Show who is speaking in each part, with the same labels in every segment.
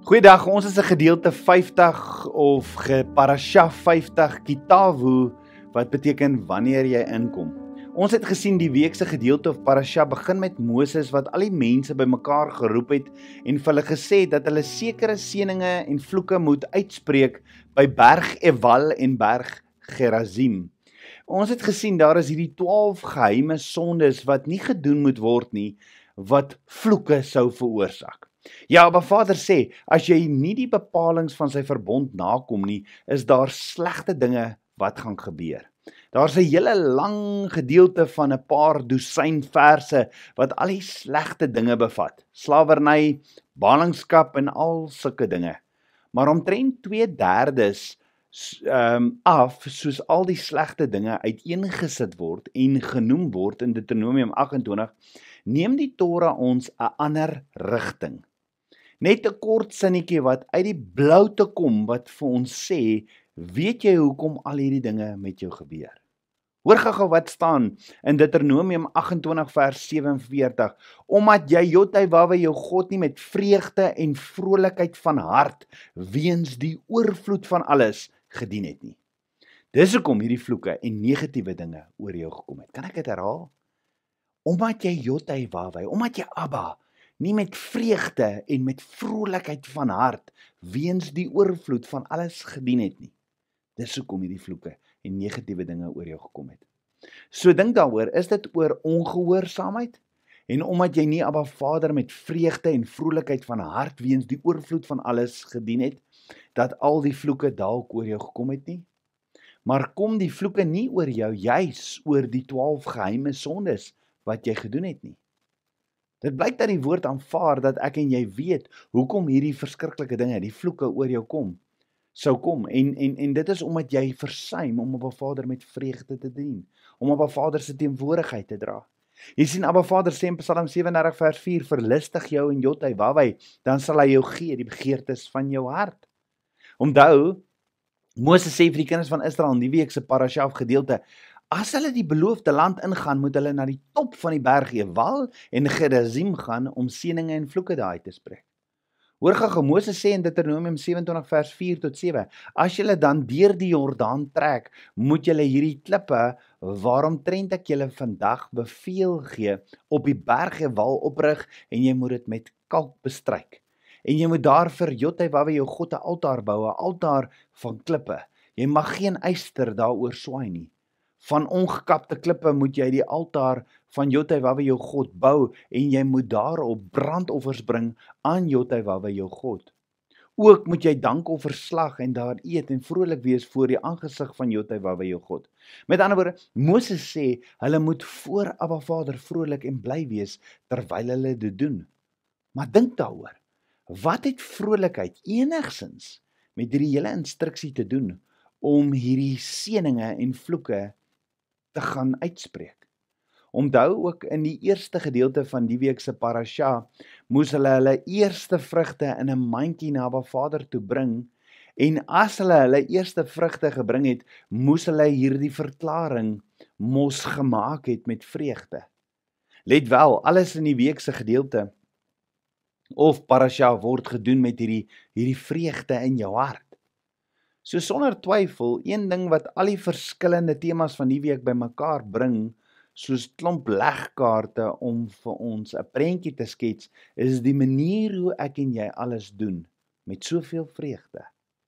Speaker 1: Goeiedag, ons is 'n gedeelte 50 of Parasha 50 Kitavu, wat beteken wanneer jy inkom. Ons het gesien die week se gedeelte of Parasha begin met Moses wat al die mense bymekaar geroep het en vir hulle gesê het dat hulle sekere seëninge en vloeke moet uitspreek by berg Ewal en berg Gerazim. Ons het gesien daar is hierdie 12 geheime sondes wat nie gedoen moet word nie, wat vloeke sou veroorsaak. Ja, maar Vader sê, as jy nie die bepalings van sy verbond nakom nie, is daar slegte dinge wat gaan gebeur. Daar's 'n hele lang gedeelte van 'n paar dosyn verse wat al die slegte dinge bevat. Slawerny, ballingskap en al sulke dinge. Maar omtrent 2/3 af, soos al die slegte dinge uiteengesit word en genoem word in Deuteronomium 28, neem die Torah ons 'n ander rigting. Net 'n kort sinnetjie wat uit die blou te kom wat vir ons sê, weet jy hoekom al hierdie dinge met jou gebeur? Hoor gou wat staan in Deuteronomium 28 vers 47, omdat jy Jotwawe jou God nie met vreugde en vrolikheid van hart weens die oorvloed van alles gedien het nie. Dis hoekom hierdie vloeke en negatiewe dinge oor jou gekom het. Kan ek dit herhaal? Omdat jy Jotwawe, omdat jy Abba nie met vreugde en met vrolikheid van hart weens die oorvloed van alles gedien het nie. Dis hoekom hierdie vloeke en negatiewe dinge oor jou gekom het. So dink daaroor, is dit oor ongehoorsaamheid? En omdat jy nie Abba Vader met vreugde en vrolikheid van hart weens die oorvloed van alles gedien het, dat al die vloeke dalk oor jou gekom het nie? Maar kom die vloeke nie oor jou, juis oor die 12 geheime sondes wat jy gedoen het nie? Dit blyk dat die woord aanvaar dat ek en jy weet hoekom hierdie verskriklike dinge, die vloeke oor jou sou kom. En dit is omdat jy versuim om Abba Vader met vreugde te dien, om Abba Vader se teenwoordigheid te dra. Jy sien, Abba Vader sê in Psalm 37 vers 4, verlustig jou in Jotwawe, dan sal hy jou gee die begeertes van jou hart. Onthou, Moses sê vir die kinders van Israel in die week se Parasha gedeelte, as hulle die beloofde land ingaan, moet hulle na die top van die berg Ewal en Gerazim gaan om seëninge en vloeke daar uit te spreek. Hoor gou, Moses sê in Deuteronomium 27 vers 4 tot 7, as julle dan deur die Jordaan trek, moet julle hierdie klippe, waaromtrent ek julle vandag beveel gee, op die berg Ewal oprig en jy moet dit met kalk bestryk. En jy moet daar vir Jotwawe jou God 'n altaar bou, 'n altaar van klippe. Jy mag geen yster daaroor swaai nie. Van ongekapte klippe moet jy die altaar van Jotwawe jou God bou en jy moet daarop brandoffers bring aan Jotwawe jou God. Ook moet jy dankoffers slag en daar eet en vrolik wees voor die aangesig van Jotwawe jou God. Met ander woorde, Moses sê, hulle moet voor Abba Vader vrolik en bly wees terwyl hulle dit doen. Maar dink daaroor, wat het vrolikheid enigsins met hierdie hele instruksie te doen om hierdie seëninge en vloeke te gaan uitspreek? Onthou ook in die eerste gedeelte van die week se Parasha, moes hulle eerste vrugte in 'n mandjie na Abba Vader toe bring, en as hulle eerste vrugte gebring het, moes hulle hierdie verklaring mos gemaak het met vreugde. Let wel, alles in die week se gedeelte of Parasha word gedoen met hierdie vreugde in jou hart. So sonder twyfel, een ding wat al die verskillende temas van die week bymekaar bring, soos klomp legkaarte om vir ons 'n prentjie te skets, is die manier hoe ek en jy alles doen, met soveel vreugde.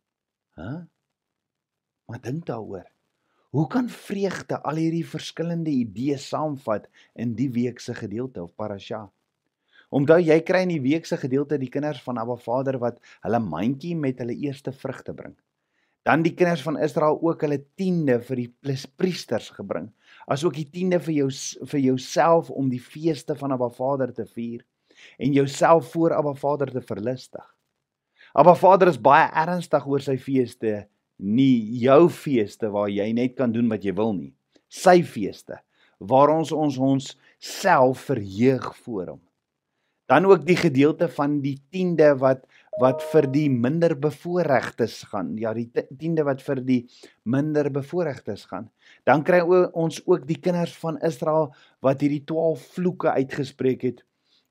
Speaker 1: Maar dink daaroor, hoe kan vreugde al hierdie verskillende idees saamvat in die week se gedeelte of Parasha? Onthou, jy kry in die week se gedeelte die kinders van Abba Vader wat hulle mandjie met hulle eerste vrugte bring. Dan die kinders van Israel ook hulle 10de vir die priesters gebring, as ook die 10de vir jouself om die feeste van Abba Vader te vier, en jouself voor Abba Vader te verlustig. Abba Vader is baie ernstig oor sy feeste, nie jou feeste waar jy net kan doen wat jy wil nie. Sy feeste, waar ons self verheug voor hom. Dan ook die gedeelte van die 10de wat vir die minder bevoorregtes gaan. Ja, die 10de wat vir die minder bevoorregtes gaan. Dan kry ons ook die kinders van Israel wat hierdie 12 vloeke uitgespreek het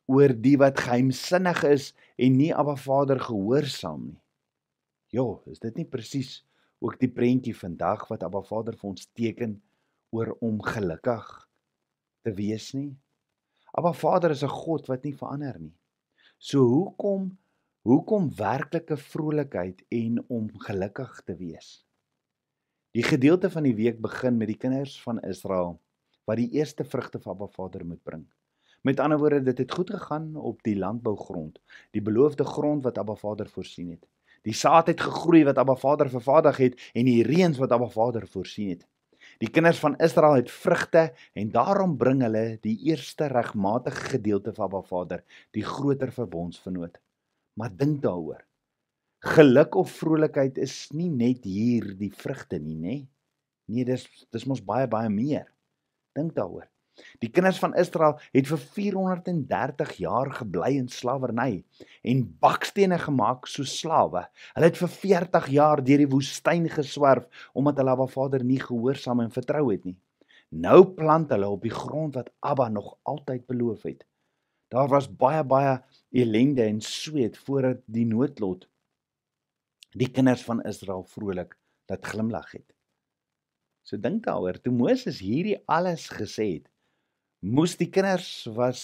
Speaker 1: oor die wat geheimsinnig is en nie Abba Vader gehoorsaam nie. Ja, is dit nie presies ook die prentjie vandag wat Abba Vader vir ons teken oor om gelukkig te wees nie? Abba Vader is 'n God wat nie verander nie. So hoekom werklike vrolikheid en om gelukkig te wees? Die gedeelte van die week begin met die kinders van Israel wat die eerste vrugte van Abba Vader moet bring. Met ander woorde, dit het goed gegaan op die landbougrond, die beloofde grond wat Abba Vader voorsien het. Die saad het gegroei wat Abba Vader vervaardig het en die reëns wat Abba Vader voorsien het. Die kinders van Israel het vrugte en daarom bring hulle die eerste regmatige gedeelte van Abba Vader, die groter verbondsvernoot. Maar dink daaroor. Geluk of vrolikheid is nie net hier die vrugte nie, nê? Nee, dis mos baie meer. Dink daaroor. Die kinders van Israel het vir 430 jaar gebly in slawerny en bakstene gemaak soos slawe. Hulle het vir 40 jaar deur die woestyn geswerf omdat hulle Abba Vader nie gehoorsaam en vertrou het nie. Nou plant hulle op die grond wat Abba nog altyd beloof het. Daar was baie ellende en sweet voordat die noodlot die kinders van Israel vrolik dat glimlag het. So dink daaroor, toe Moses hierdie alles gesê het, moes die kinders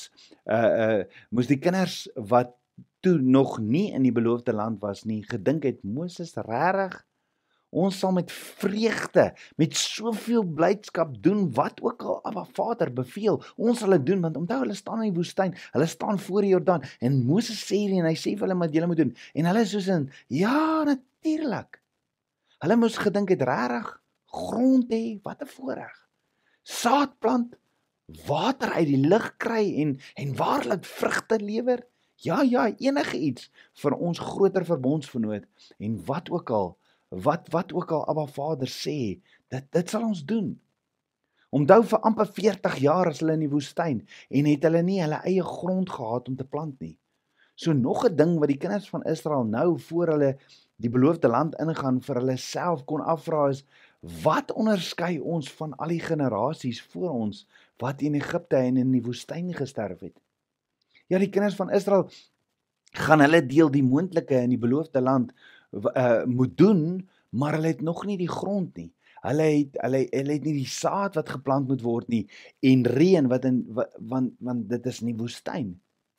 Speaker 1: wat toe nog nie in die beloofde land was nie, gedink het, Moses, regtig, ons sal met vreugde, met soveel blydskap doen, wat ook al Abba Vader beveel, ons sal dit doen, want onthou, hulle staan in die woestyn, hulle staan voor die Jordaan, en Moses sê hier, en hy sê vir hulle wat julle moet doen, en hulle is soos in, ja, natuurlik, hulle moes gedink het, regtig, grond hê, wat 'n voorreg, saad plant, water uit die lug kry en waarlik vrugte lewer? Ja, enige iets vir ons groter verbondsvernoot en wat ook al Abba Vader sê, dit sal ons doen. Onthou vir amper 40 jaar as hulle in die woestyn en het hulle nie hulle eie grond gehad om te plant nie. So nog 'n ding wat die kinders van Israel nou voor hulle die beloofde land ingaan vir hulle self kon afvra is, wat onderskei ons van al die generasies voor ons wat in Egipte en in die woestyn gesterf het? Ja, die kinders van Israel gaan hulle deel die moontlike in die beloofde land moet doen, maar hulle het nog nie die grond nie. Hulle het nie die saad wat geplant moet word nie en reën want dit is in die woestyn.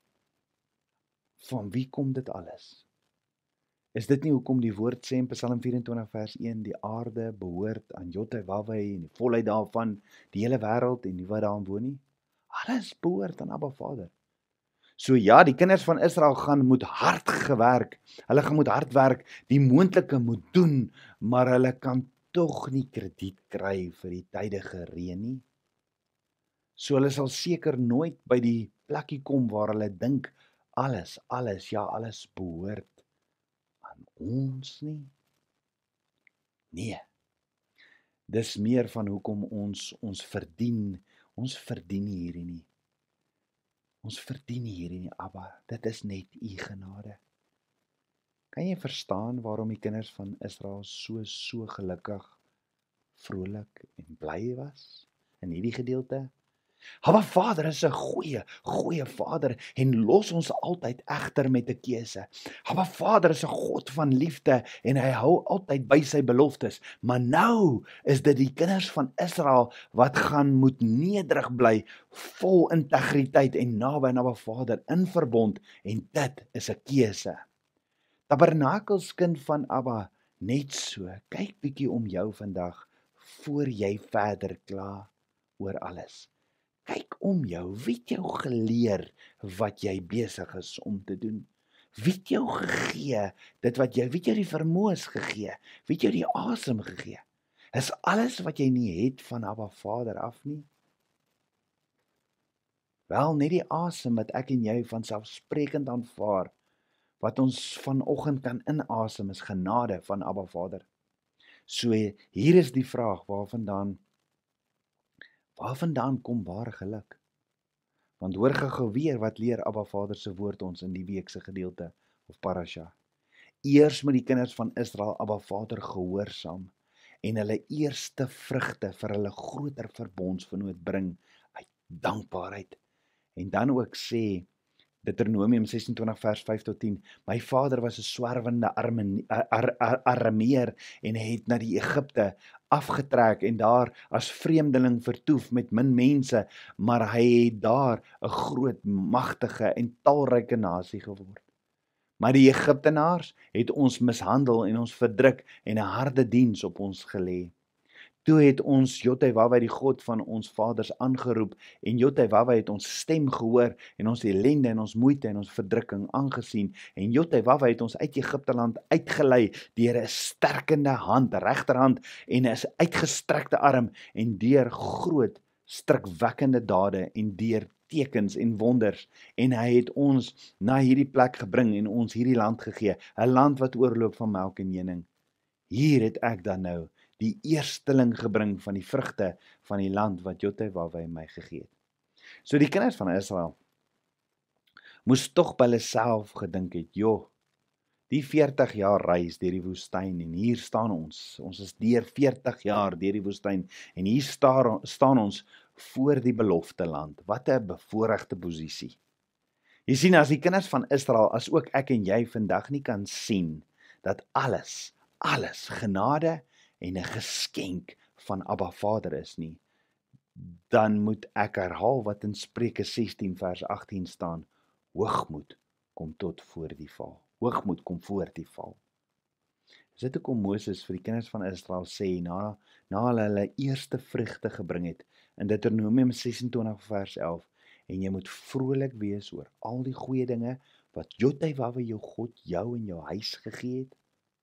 Speaker 1: Van wie kom dit alles? Is dit nie hoekom die woord sê in Psalm 24 vers 1, die aarde behoort aan Jotawaweh en die volheid daarvan, die hele wêreld en die wat daarin woon nie? Alles behoort aan Abba Vader. So ja, die kinders van Israel moet hard werk, die moontlike moet doen, maar hulle kan tog nie krediet kry vir die tydige reën nie. So hulle sal seker nooit by die plekkie kom waar hulle dink alles behoort aan ons nie. Nee. Dis meer van hoekom ons verdien hierdie nie. Ons verdien hierdie nie, Abba, dit is net u genade. Kan jy verstaan waarom die kinders van Israel so gelukkig, vrolik en bly was in hierdie gedeelte? Abba Vader is 'n goeie Vader en los ons altyd egter met 'n keuse. Abba Vader is 'n God van liefde en hy hou altyd by sy beloftes. Maar nou is dit die kinders van Israel wat moet nederig bly, vol integriteit en naby aan Abba Vader in verbond en dit is 'n keuse. Tabernakels kind van Abba, net so, kyk bietjie om jou vandag voor jy verder kla oor alles. Kyk om jou, wie het jou geleer wat jy besig is om te doen? Wie het jou gegee dit wat wie het jou die vermoëns gegee? Wie het jou die asem gegee? Is alles wat jy nie het van Abba Vader af nie? Wel, net die asem wat ek en jy vanselfsprekend aanvaar, wat ons vanoggend kan inasem is genade van Abba Vader. So hier is die vraag, waar vandaan kom ware geluk? Want hoor gou weer wat leer Abba Vader se woord ons in die week se gedeelte of parasha. Eers moet die kinders van Israel Abba Vader gehoorsaam en hulle eerste vrugte vir hulle groter verbondsvernoot bring uit dankbaarheid. En dan ook sê Deuteronomium 26 vers 5 tot 10. My vader was 'n swerwende Arameer en hy het na die Egipte afgetrek en daar as vreemdeling vertoef met min mense, maar hy het daar 'n groot, magtige en talryke nasie geword. Maar die Egiptenaars het ons mishandel en ons verdruk en 'n harde diens op ons gelê. Toe het ons Jotewawwe, die God van ons vaders, aangeroep en Jotewawwe het ons stem gehoor en ons ellende en ons moeite en ons verdrukking aangesien en Jotewawwe het ons uit Egipte land uitgelei deur 'n sterkende hand, regterhand en 'n uitgestrekte arm en deur groot skrikwekkende dade en deur tekens en wonders en hy het ons na hierdie plek gebring en ons hierdie land gegee, 'n land wat oorloop van melk en honing. Hier het ek dan nou die eersteling gebring van die vrugte van die land wat Jotewawwe my gegee het. So die kinders van Israel moes tog by hulle self gedink het, joh, die 40 jaar reis deur die woestyn en hier staan ons. Ons is deur 40 jaar deur die woestyn en hier staan ons voor die belofte land. Wat 'n bevoorregte posisie. Jy sien, as die kinders van Israel, as ook ek en jy vandag nie kan sien dat alles genade en 'n geskenk van Abba Vader is nie, dan moet ek herhaal wat in Spreuke 16 vers 18 staan. Hoogmoed kom tot voor die val. Hoogmoed kom voor die val. Dis dit hoekom Moses vir die kinders van Israel sê, na hulle eerste vrugte gebring het, in Deuteronomium 26 vers 11, en jy moet vrolik wees oor al die goeie dinge wat Jotewawwe jou God jou en jou huis gegee het.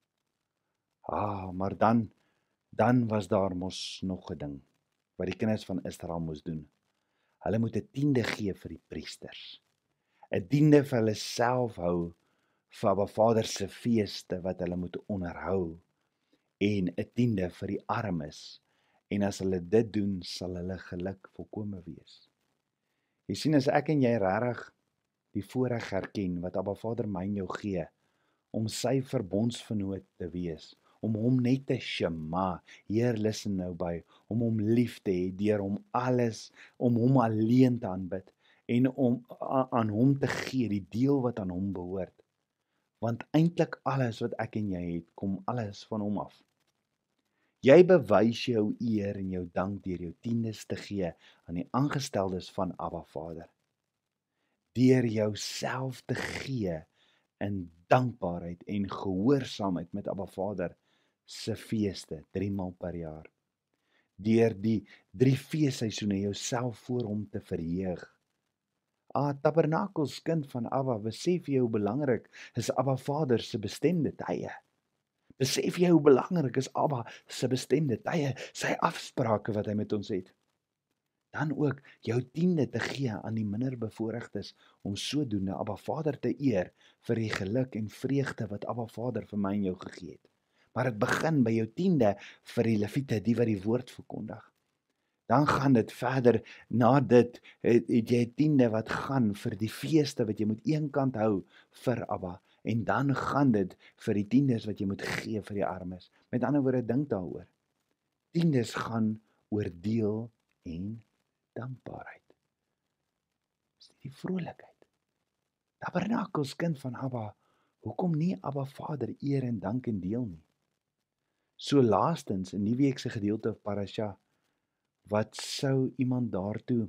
Speaker 1: Maar dan was daar mos nog 'n ding wat die kinders van Israel moes doen. Hulle moet 'n tiende gee vir die priesters. 'n Tiende vir hulle self hou vir Abba Vader se feeste wat hulle moet onderhou en 'n tiende vir die armes. En as hulle dit doen, sal hulle geluk volkome wees. Jy sien, as ek en jy regtig die voorreg erken wat Abba Vader my en jou gee om sy verbondsvernoot te wees, om hom net te shema, Heer, listen nou by, om hom lief te hê deur hom alles, om hom alleen te aanbid en om aan hom te gee die deel wat aan hom behoort. Want eintlik alles wat ek en jy het, kom alles van hom af. Jy bewys jou eer en jou dank deur jou tiendes te gee aan die aangesteldes van Abba Vader. Deur jouself te gee in dankbaarheid en gehoorsaamheid met Abba Vader se feeste 3 maal per jaar. Deur die 3 feesseisoene jouself voor hom te verheug. Tabernakels, kind van Abba, besef jy hoe belangrik is Abba Vader se bestemde tye? Besef jy hoe belangrik is Abba se bestemde tye, sy afsprake wat hy met ons het? Dan ook jou tiende te gee aan die minder bevoorregtes om sodoende Abba Vader te eer vir die geluk en vreugde wat Abba Vader vir my en jou gegee het. Maar dit begin by jou tiende vir die Lewiete, die wat die woord verkondig. Dan gaan dit verder, na dit het jy 'n tiende wat gaan vir die feeste wat jy moet eenkant hou vir Abba, en dan gaan dit vir die tiendes wat jy moet gee vir die armes. Met ander woorde, dink daaroor. Tiendes gaan oor deel en dankbaarheid. Dis die vrolikheid. Tabernakels, kind van Abba, hoekom nie Abba Vader eer en dank en deel nie? So laastens in die week se gedeelte of parasha, wat sou iemand daartoe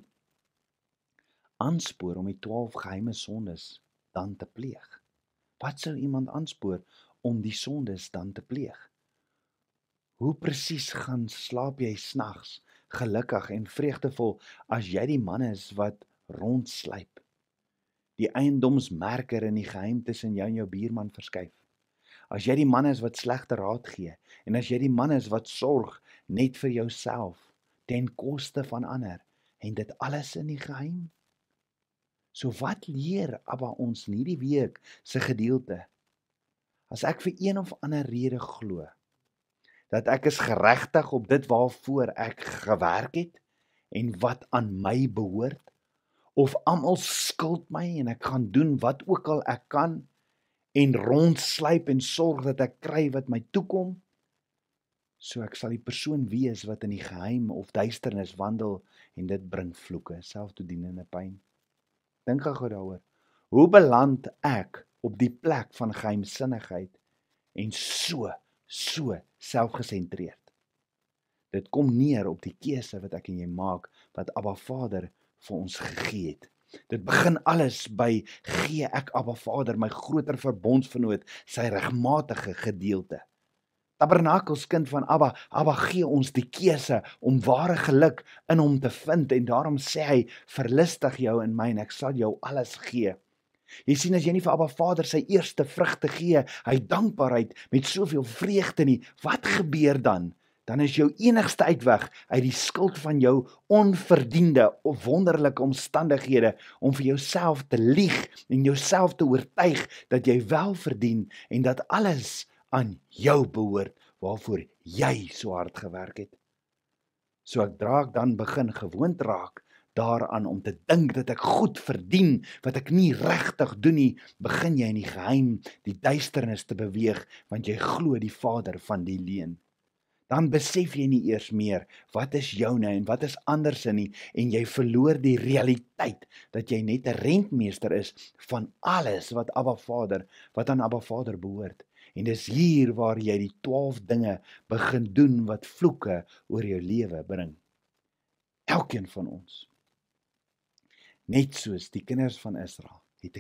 Speaker 1: aanspoor om die 12 geheime sondes dan te pleeg? Wat sou iemand aanspoor om die sondes dan te pleeg? Hoe presies gaan slaap jy snags gelukkig en vreugdevol as jy die man is wat rondsluip, die eiendomsmerker in die geheim tussen jou en jou buurman verskuif? As jy die man is wat slegte raad gee, en as jy die man is wat sorg net vir jouself, ten koste van ander, en dit alles in die geheim? So wat leer Abba ons in hierdie week se gedeelte? As ek vir een of ander rede glo, dat ek is geregtig op dit waarvoor ek gewerk het, en wat aan my behoort, of almal skuld my, en ek gaan doen wat ook al ek kan, en rondsluip en sorg dat ek kry wat my toekom, so ek sal die persoon wees wat in die geheim of duisternis wandel, en dit bring vloeke, selftoedienende pyn. Dink gou daaroor. Hoe beland ek op die plek van geheimsinnigheid en so selfgesentreerd? Dit kom neer op die keuse wat ek en jy maak, wat Abba Vader vir ons gegee het. Dit begin alles by, gee ek Abba Vader, my groter verbondsvernoot, sy regmatige gedeelte. Tabernakels kind van Abba gee ons die keuse om ware geluk in hom te vind, en daarom sê hy, verlustig jou in my en ek sal jou alles gee. Jy sien, as jy nie vir Abba Vader sy eerste vrugte gee, hy dankbaarheid met soveel vreugde nie, wat gebeur dan? Dan is jou enigste uitweg uit die skuld van jou onverdiende of wonderlike omstandighede om vir jouself te lieg en jouself te oortuig dat jy wel verdien en dat alles aan jou behoort waarvoor jy so hard gewerk het. So ek dan begin gewoond raak daaraan om te dink dat ek goed verdien wat ek nie regtig doen nie, begin jy in die geheim die duisternis te beweeg, want jy glo die vader van die leuen. Dan besef jy nie eers meer wat is joune en wat is anders nie, en jy verloor die realiteit dat jy net 'n rentmeester is van alles wat aan Abba Vader behoort. En dis hier waar jy die 12 dinge begin doen wat vloeke oor jou lewe bring. Elkeen van ons, net soos die kinders van Israel, het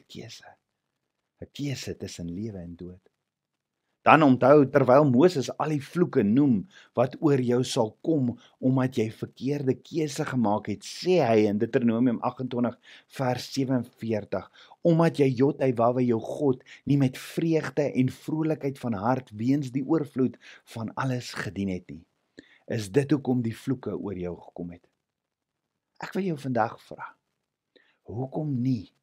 Speaker 1: 'n keuse tussen lewe en dood. Dan onthou, terwyl Moses al die vloeke noem wat oor jou sal kom omdat jy verkeerde keuse gemaak het, sê hy in Deuteronomium 28 vers 47, omdat jy Jotwawe jou God nie met vreugde en vrolikheid van hart weens die oorvloed van alles gedien het nie. Is dit hoekom die vloeke oor jou gekom het? Ek wil jou vandag vra, hoekom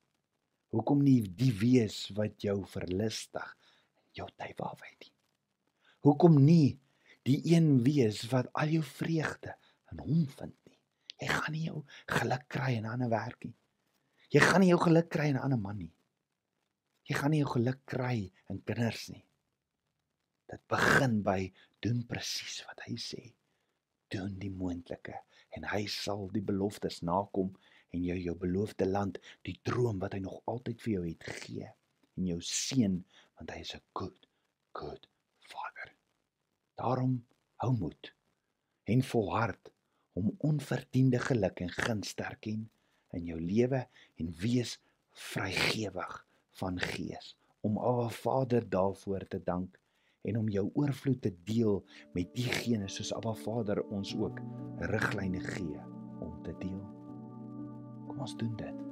Speaker 1: nie die wees wat jou verlustig, jou Jotwawe nie? Hoekom nie die een wees wat al jou vreugde in hom vind nie? Jy gaan nie jou geluk kry in 'n ander werk nie. Jy gaan nie jou geluk kry in 'n ander man nie. Jy gaan nie jou geluk kry in kinders nie. Dit begin by, doen presies wat hy sê. Doen die moontlike en hy sal die beloftes nakom en jou beloofde land, die droom wat hy nog altyd vir jou het, gee en jou seën, want hy is 'n good Vader. Daarom hou moed en volhard om onverdiende geluk en guns te erken in jou lewe en wees vrygewig van gees om Abba Vader daarvoor te dank en om jou oorvloed te deel met diegene soos Abba Vader ons ook riglyne gee om te deel. Kom ons doen dit.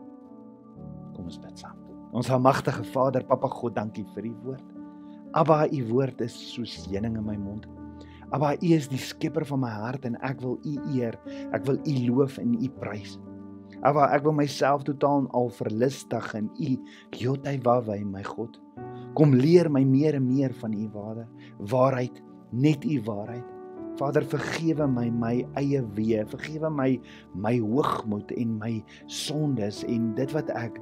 Speaker 1: Kom ons bid saam. Ons almagtige Vader, Papa God, dankie vir u woord. Abba, u woord is soos heuning in my mond. Abba, u is die skepper van my hart en ek wil u eer. Ek wil u loof en u prys. Abba, ek wil myself totaal en al verlustig in u Jotwawe, my God. Kom leer my meer en meer van u waarheid, net u waarheid. Vader, vergewe my eie weë, vergewe my hoogmoed en my sondes en dit wat ek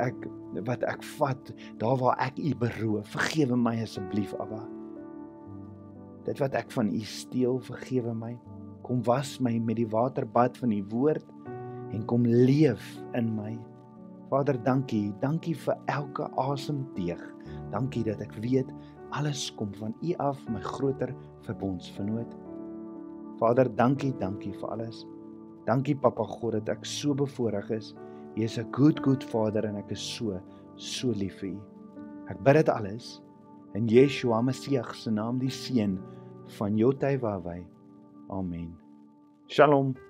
Speaker 1: vat, daar waar ek u beroof. Vergewe my asseblief, Abba. Dit wat ek van u steel, vergewe my. Kom was my met die waterbad van u woord en kom leef in my. Vader, dankie vir elke asemteug. Dankie dat ek weet, alles kom van u af, my groter verbondsvernoot. Vader, dankie vir alles. Dankie, Papa God, dat ek so bevoorreg is. U is 'n good Vader en ek is so lief vir u. Ek bid dit alles in Yeshua Messiah se naam, die seun van Jotwawe. Amen. Shalom.